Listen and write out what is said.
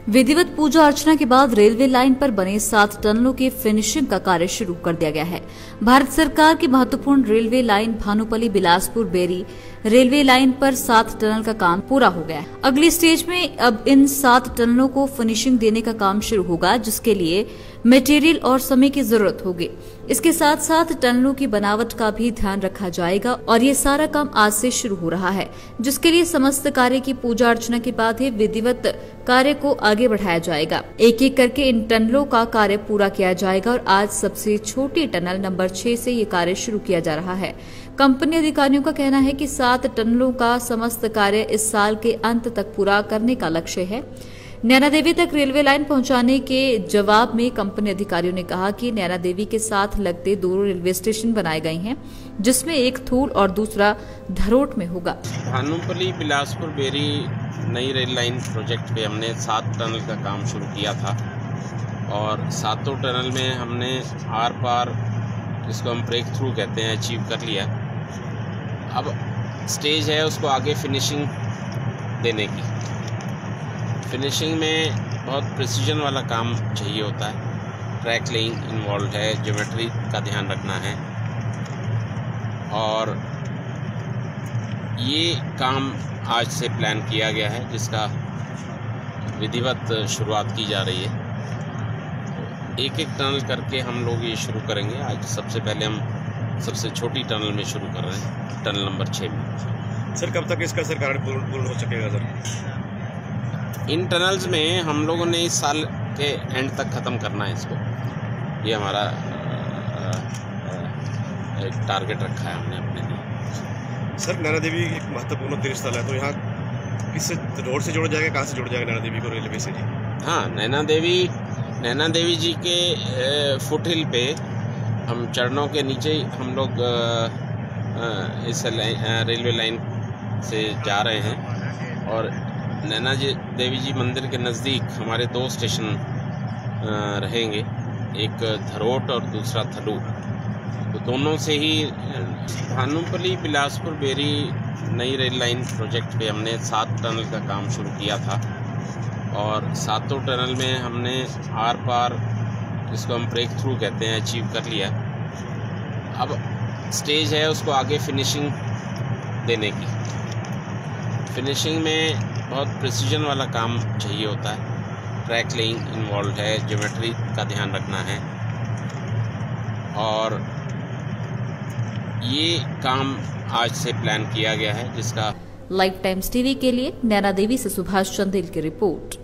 विधिवत पूजा अर्चना के बाद रेलवे लाइन पर बने 7 टनलों की फिनिशिंग का कार्य शुरू कर दिया गया है। भारत सरकार की महत्वपूर्ण railway line Bhanupalli Bilaspur Beri railway line पर 7 टनल का काम पूरा हो गया है। अगली स्टेज में अब इन 7 टनलों को फिनिशिंग देने का काम शुरू होगा, जिसके लिए मटेरियल और समय की जरूरत होगी। इसके साथ साथ टनलों की बनावट का भी ध्यान रखा जाएगा और ये सारा काम आज से शुरू हो रहा है, जिसके लिए समस्त कार्य की पूजा अर्चना के बाद ही विधिवत कार्य को आगे बढ़ाया जाएगा। एक एक करके इन टनलों का कार्य पूरा किया जाएगा और आज सबसे छोटी टनल नंबर 6 से ये कार्य शुरू किया जा रहा है। कंपनी अधिकारियों का कहना है कि 7 टनलों का समस्त कार्य इस साल के अंत तक पूरा करने का लक्ष्य है। नैना देवी तक रेलवे लाइन पहुंचाने के जवाब में कंपनी अधिकारियों ने कहा कि नैना देवी के साथ लगते 2 रेलवे स्टेशन बनाए गए हैं, जिसमें एक थूल और दूसरा धरोट में होगा। भानुपल्ली बिलासपुर बेरी नई रेल लाइन प्रोजेक्ट पे हमने 7 टनल का काम शुरू किया था और 7 टनल में हमने आर पार, जिसको हम ब्रेक थ्रू कहते हैं, अचीव कर लिया। अब स्टेज है उसको आगे फिनिशिंग देने की। फिनिशिंग में बहुत प्रिसीजन वाला काम चाहिए होता है, ट्रैक लेइंग इन्वॉल्व है, ज्योमेट्री का ध्यान रखना है और ये काम आज से प्लान किया गया है, जिसका विधिवत शुरुआत की जा रही है। एक एक टनल करके हम लोग ये शुरू करेंगे। आज सबसे पहले हम सबसे छोटी टनल में शुरू कर रहे हैं, टनल नंबर 6 में। सर कब तक इसका सरकार पूर्ण हो सकेगा सर? इन टनल्स में हम लोगों ने इस साल के एंड तक ख़त्म करना है इसको। ये हमारा एक टारगेट रखा है हमने अपने लिए। सर नैना देवी एक महत्वपूर्ण तीर्थ स्थल है, तो यहाँ किससे रोड से जोड़ा जाएगा, कहाँ से जोड़ा जाएगा नैना देवी को रेलवे से? हाँ, नैना देवी जी के फुट हिल पे हम चरणों के नीचे ही हम लोग इस रेलवे लाइन से जा रहे हैं और नैना देवी जी मंदिर के नज़दीक हमारे 2 स्टेशन रहेंगे, एक धरोट और दूसरा थलू। तो दोनों से ही भानुपल्ली बिलासपुर बेरी नई रेल लाइन प्रोजेक्ट पे हमने 7 टनल का काम शुरू किया था और 7 टनल में हमने आर पार, जिसको हम ब्रेक थ्रू कहते हैं, अचीव कर लिया। अब स्टेज है उसको आगे फिनिशिंग देने की। फिनिशिंग में बहुत प्रिसीजन वाला काम चाहिए होता है, ट्रैक लेइंग इन्वॉल्व है, ज्योमेट्री का ध्यान रखना है और ये काम आज से प्लान किया गया है, जिसका लाइफ टाइम्स टीवी के लिए नैना देवी से सुभाष चंदेल की रिपोर्ट।